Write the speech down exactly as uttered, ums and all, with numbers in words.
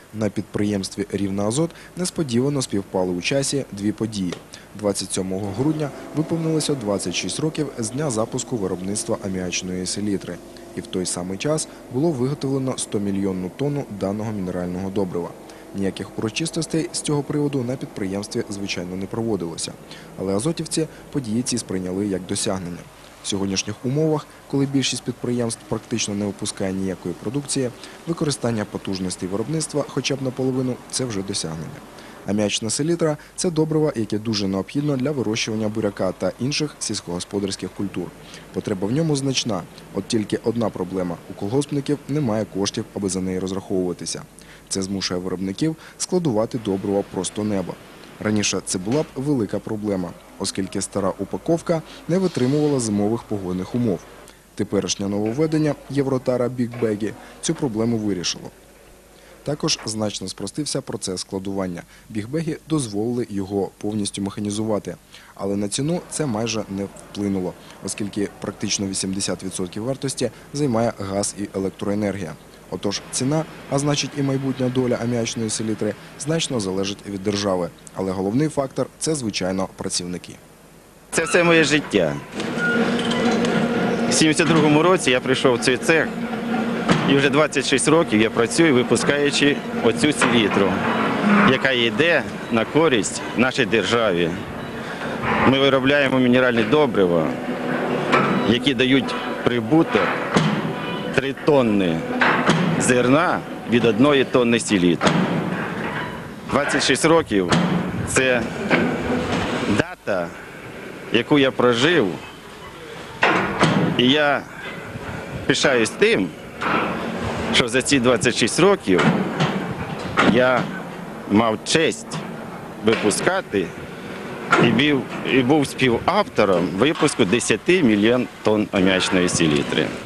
На підприємстві «Рівнеазот» несподівано співпали у часі дві події. двадцять сьомого грудня виповнилося двадцять шість років з дня запуску виробництва аміачної селітри. І в той самий час було виготовлено сто мільйонну тонну даного мінерального добрива. Ніяких урочистостей з цього приводу на підприємстві, звичайно, не проводилося. Але азотівці події ці сприйняли як досягнення. В сьогоднішніх умовах, коли більшість підприємств практично не випускає ніякої продукції, використання потужностей виробництва хоча б наполовину – це вже досягнення. Аміачна селітра – це добриво, яке дуже необхідно для вирощування буряка та інших сільськогосподарських культур. Потреба в ньому значна, от тільки одна проблема – у колгоспників немає коштів, аби за неї розраховуватися. Це змушує виробників складувати добриво просто неба. Раніше це була б велика проблема, оскільки стара упаковка не витримувала зимових погодних умов. Теперішнє нововведення Євротара Бігбегі цю проблему вирішило. Також значно спростився процес складування. Бігбеги дозволили його повністю механізувати. Але на ціну це майже не вплинуло, оскільки практично вісімдесят відсотків вартості займає газ і електроенергія. Отож, ціна, а значить і майбутня доля аміачної селітри, значно залежить від держави. Але головний фактор – це, звичайно, працівники. Це все моє життя. У сімдесят другому році я прийшов в цей цех, і вже двадцять шість років я працюю, випускаючи оцю селітру, яка йде на користь нашій державі. Ми виробляємо мінеральні добрива, які дають прибуток три тонни зерна від одної тонни селітри. двадцять шість років – це дата, яку я прожив, і я пишаюсь тим, що за ці двадцять шість років я мав честь випускати і був співавтором випуску десять мільйонів тонн аміачної селітри.